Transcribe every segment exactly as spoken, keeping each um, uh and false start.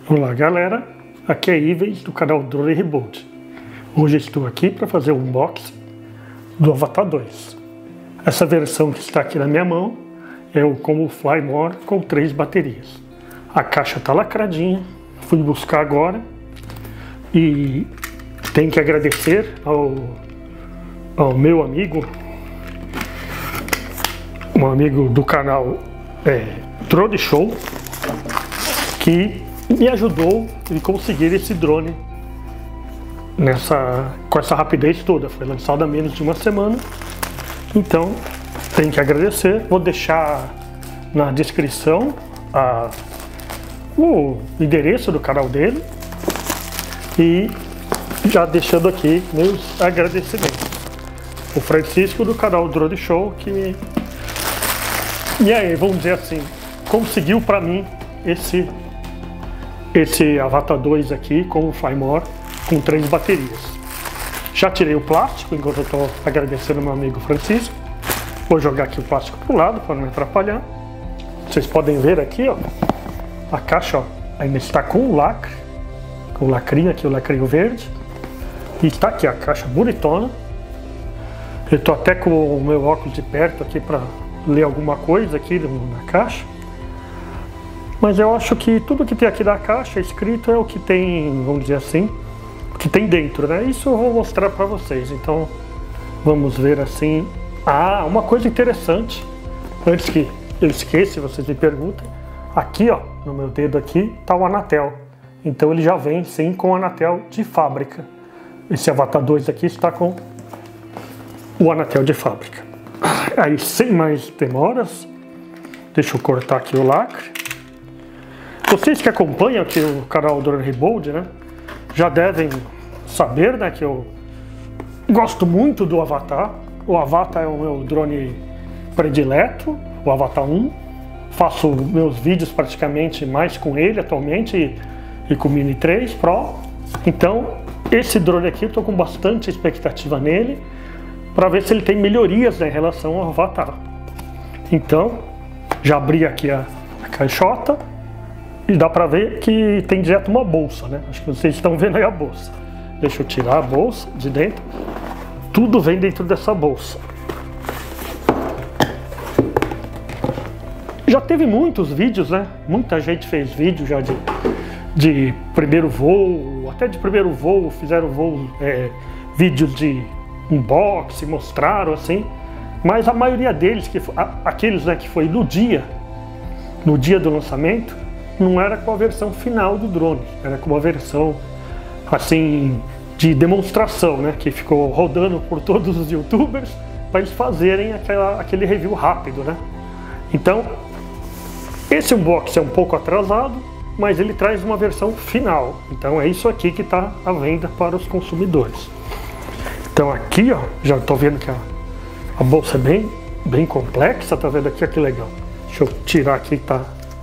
Olá galera, aqui é Ives do canal Drone Rebuild. Hoje estou aqui para fazer um unboxing do Avatar dois. Essa versão que está aqui na minha mão é o Como Fly More com três baterias. A caixa está lacradinha, fui buscar agora e tenho que agradecer ao, ao meu amigo, um amigo do canal é, Drone Show, que me ajudou a conseguir esse drone nessa, com essa rapidez toda. Foi lançado há menos de uma semana, então tenho que agradecer. Vou deixar na descrição a, o endereço do canal dele e já deixando aqui meus agradecimentos. O Francisco do canal Drone Show, que me, e aí, vamos dizer assim, conseguiu para mim esse Esse Avatar dois aqui com o Fly More com três baterias. Já tirei o plástico enquanto eu estou agradecendo meu amigo Francisco. Vou jogar aqui o plástico para o lado para não me atrapalhar. Vocês podem ver aqui, ó, a caixa, ó, ainda está com o lacre, com o lacrinho aqui, o lacrinho verde. E está aqui a caixa bonitona. Eu estou até com o meu óculos de perto aqui para ler alguma coisa aqui na caixa. Mas eu acho que tudo que tem aqui na caixa escrito é o que tem, vamos dizer assim, o que tem dentro, né? Isso eu vou mostrar para vocês. Então, vamos ver assim. Ah, uma coisa interessante, antes que eu esqueça, vocês me perguntem, aqui, ó, no meu dedo aqui, tá o Anatel. Então ele já vem, sim, com o Anatel de fábrica. Esse Avatar dois aqui está com o Anatel de fábrica. Aí, sem mais demoras, deixa eu cortar aqui o lacre. Vocês que acompanham aqui o canal Drone Rebuild, né, já devem saber, né, que eu gosto muito do Avatar. O Avatar é o meu drone predileto, o Avatar um. Faço meus vídeos praticamente mais com ele atualmente e, e com o Mini três Pro. Então, esse drone aqui eu estou com bastante expectativa nele para ver se ele tem melhorias, né, em relação ao Avatar. Então, já abri aqui a, a caixota. E dá pra ver que tem direto uma bolsa, né? Acho que vocês estão vendo aí a bolsa. Deixa eu tirar a bolsa de dentro. Tudo vem dentro dessa bolsa. Já teve muitos vídeos, né? Muita gente fez vídeo já de, de primeiro voo, até de primeiro voo, fizeram voo, é, vídeos de unboxing, mostraram assim. Mas a maioria deles, que, aqueles, né, que foi no dia, no dia do lançamento, não era com a versão final do drone, era com uma versão assim de demonstração, né, que ficou rodando por todos os youtubers para eles fazerem aquela, aquele review rápido, né. Então esse unboxing é um pouco atrasado, mas ele traz uma versão final. Então é isso aqui que está à venda para os consumidores. Então aqui, ó, já estou vendo que a, a bolsa é bem, bem complexa, tá vendo aqui, ó, que legal. Deixa eu tirar aqui, tá.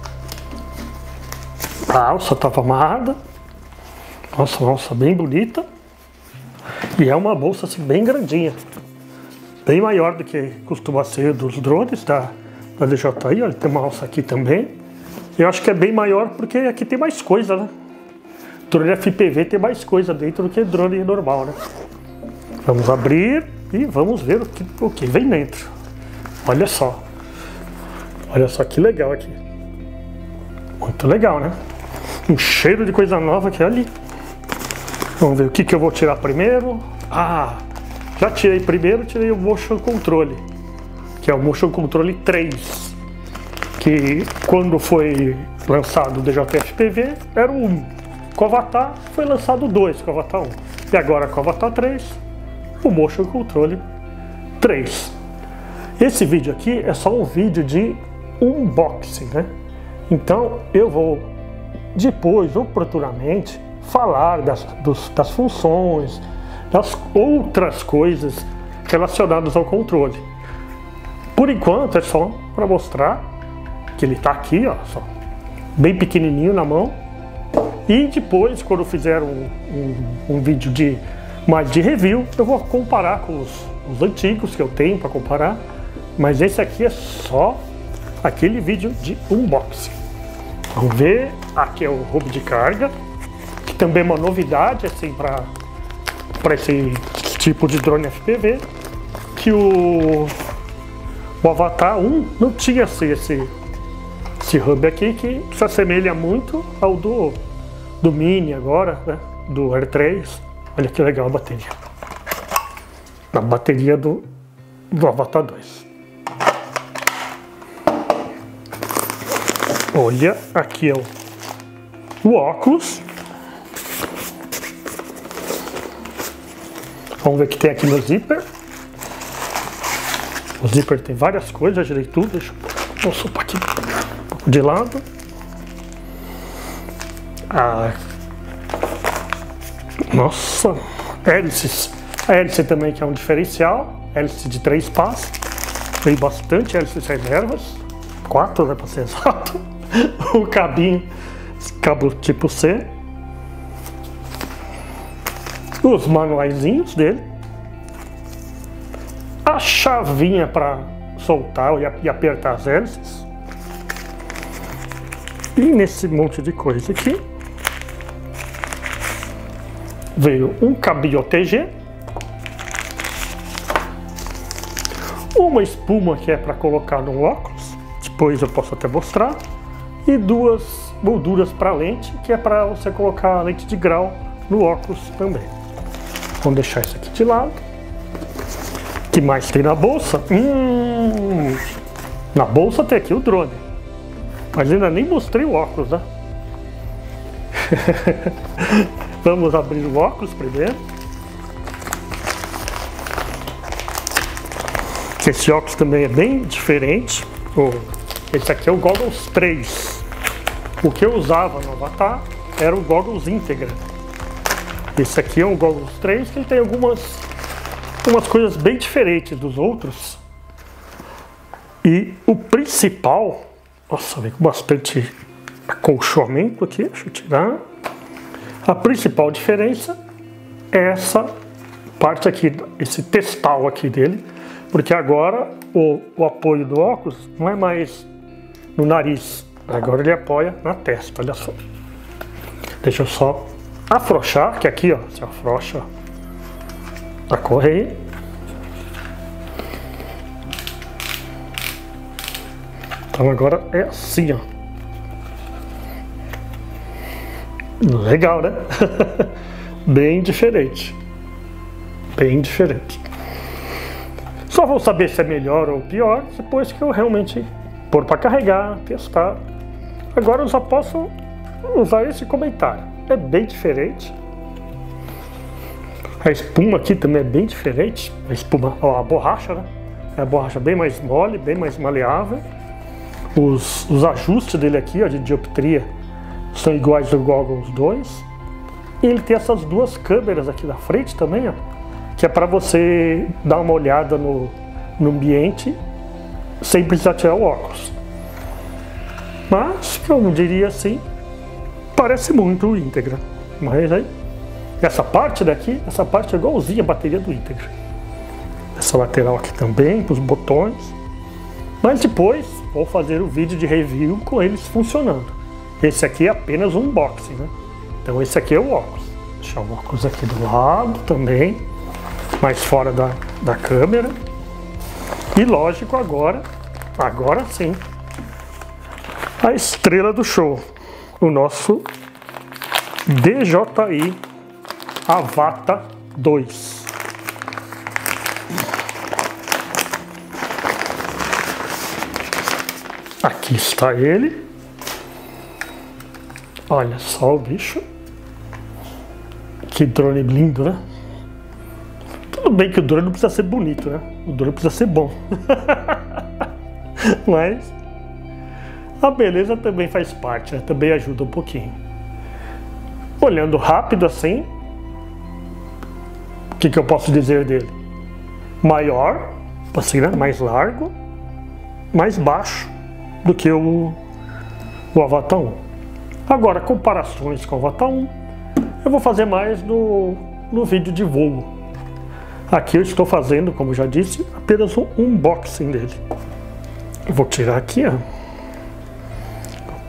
A alça estava amarrada. Nossa, uma alça bem bonita. E é uma bolsa assim bem grandinha, bem maior do que costuma ser dos drones da, da D J I. Olha, tem uma alça aqui também. Eu acho que é bem maior porque aqui tem mais coisa, né? Drone F P V tem mais coisa dentro do que drone normal, né? Vamos abrir e vamos ver o que, o que vem dentro. Olha só. Olha só que legal aqui. Muito legal, né? Um cheiro de coisa nova aqui ali. Vamos ver o que, que eu vou tirar primeiro. Ah, já tirei primeiro, tirei o Motion Control, que é o Motion Control três, que quando foi lançado o D J I F P V era o um. Com o Avatar foi lançado o dois, com o Avatar um. E agora com o Avatar três, o Motion Control três. Esse vídeo aqui é só um vídeo de unboxing, né? Então eu vou depois, oportunamente, falar das, dos, das funções, das outras coisas relacionadas ao controle. Por enquanto é só para mostrar que ele está aqui, ó, só, bem pequenininho na mão. E depois, quando eu fizer um, um, um vídeo de mais de review, eu vou comparar com os, os antigos que eu tenho para comparar. Mas esse aqui é só aquele vídeo de unboxing. Vamos ver, aqui é o roubo de carga, que também é uma novidade assim para para esse tipo de drone F P V, que o, o Avatar um não tinha assim, esse, esse hub aqui, que se assemelha muito ao do, do Mini agora, né? Do R três. Olha que legal a bateria. A bateria do, do Avatar dois. Olha, aqui é o, o óculos. Vamos ver o que tem aqui no zíper. O zíper tem várias coisas, já girei tudo. Deixa eu soltar aqui um pouco de lado. Ah, nossa, hélices. A hélice também que é um diferencial. Hélice de três pás. Tem bastante hélices reservas. Quatro, né, para ser exato. O cabinho, cabo tipo C. Os manuaizinhos dele. A chavinha para soltar e apertar as hélices. E nesse monte de coisa aqui veio um cabinho O T G, uma espuma que é para colocar no óculos, depois eu posso até mostrar, e duas molduras para lente, que é para você colocar a lente de grau no óculos também. Vamos deixar isso aqui de lado. O que mais tem na bolsa? Hum, na bolsa tem aqui o drone, mas ainda nem mostrei o óculos, né? Vamos abrir o óculos primeiro. Esse óculos também é bem diferente. Esse aqui é o Goggles três. O que eu usava no Avatar era o Goggles Integra. Esse aqui é o Goggles três, que ele tem algumas, algumas coisas bem diferentes dos outros. E o principal... Nossa, vem com bastante acolchoamento aqui. Deixa eu tirar. A principal diferença é essa parte aqui, esse testal aqui dele. Porque agora o, o apoio do óculos não é mais no nariz. Agora ele apoia na testa, olha só. Deixa eu só afrouxar, que aqui ó, se afrouxa a correia. Então agora é assim, ó. Legal, né? Bem diferente. Bem diferente. Só vou saber se é melhor ou pior depois que eu realmente pôr para carregar, testar. Agora eu só posso usar esse comentário. É bem diferente. A espuma aqui também é bem diferente. A espuma, ó, a borracha, né? É a borracha bem mais mole, bem mais maleável. Os, os ajustes dele aqui, ó, de dioptria, são iguais ao Goggles dois. E ele tem essas duas câmeras aqui na frente também, ó, que é para você dar uma olhada no, no ambiente sem precisar tirar o óculos. Mas, eu diria assim, parece muito o Integra. Mas aí, essa parte daqui, essa parte é igualzinha a bateria do Integra. Essa lateral aqui também, para os botões. Mas depois, vou fazer o vídeo de review com eles funcionando. Esse aqui é apenas um unboxing, né? Então esse aqui é o óculos. Vou deixar o óculos aqui do lado também, mais fora da, da câmera. E lógico, agora, agora sim, a estrela do show, o nosso D J I Avatar dois. Aqui está ele. Olha só o bicho. Que drone lindo, né? Tudo bem que o drone não precisa ser bonito, né? O drone precisa ser bom. Mas a beleza também faz parte, né? Também ajuda um pouquinho. Olhando rápido assim, o que, que eu posso dizer dele? Maior, assim, né? Mais largo, mais baixo do que o, o Avatar um. Agora, comparações com o Avatar um, eu vou fazer mais no, no vídeo de voo. Aqui eu estou fazendo, como já disse, apenas um unboxing dele. Eu vou tirar aqui, ó.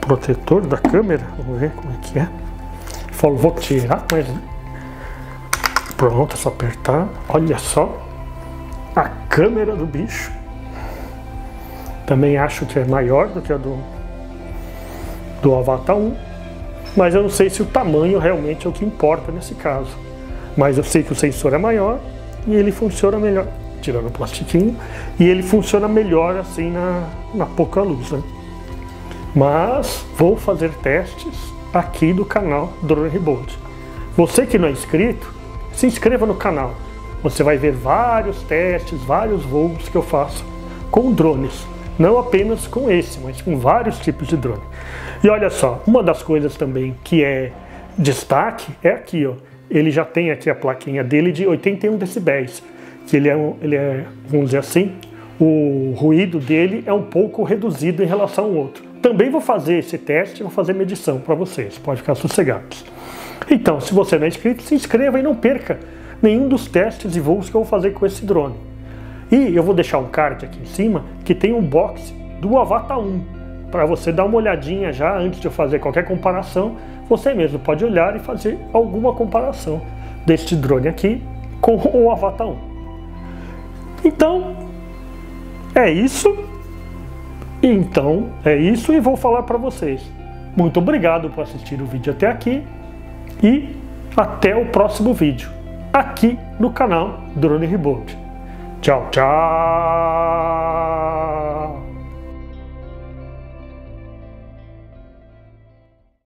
protetor da câmera. Vamos ver como é que é. Falou, vou tirar, mas pronto, é só apertar. Olha só a câmera do bicho. Também acho que é maior do que a do, do Avata um, mas eu não sei se o tamanho realmente é o que importa nesse caso. Mas eu sei que o sensor é maior e ele funciona melhor, tirando o plastiquinho, e ele funciona melhor assim na, na pouca luz, né? Mas vou fazer testes aqui do canal Drone Rebold. Você que não é inscrito, se inscreva no canal. Você vai ver vários testes, vários voos que eu faço com drones. Não apenas com esse, mas com vários tipos de drone. E olha só, uma das coisas também que é destaque é aqui, ó. Ele já tem aqui a plaquinha dele de oitenta e um decibéis. Que ele é, um, ele é, vamos dizer assim, o ruído dele é um pouco reduzido em relação ao outro. Também vou fazer esse teste, vou fazer medição para vocês, pode ficar sossegados. Então, se você não é inscrito, se inscreva e não perca nenhum dos testes e voos que eu vou fazer com esse drone. E eu vou deixar um card aqui em cima que tem um box do Avata um, para você dar uma olhadinha já antes de eu fazer qualquer comparação. Você mesmo pode olhar e fazer alguma comparação deste drone aqui com o Avata um. Então, é isso. Então, é isso e vou falar para vocês. Muito obrigado por assistir o vídeo até aqui e até o próximo vídeo aqui no canal Drone Rebold. Tchau, tchau!